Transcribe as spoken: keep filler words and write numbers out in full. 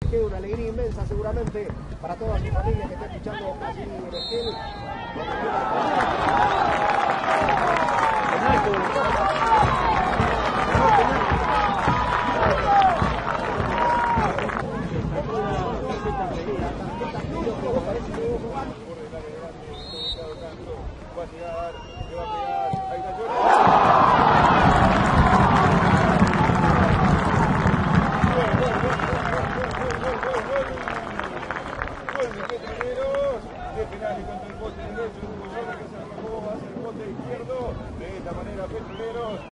que una alegría inmensa seguramente para toda su familia que está escuchando allí en Esquel. Va a llegar, le va a pegar, ahí está Jordi.